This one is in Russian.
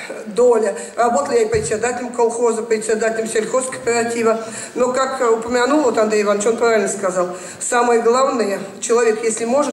доля. Работала я и председателем колхоза, председателем сельхозкооператива. Но, как упомянул вот Андрей Иванович, он правильно сказал, самое главное, человек, если может,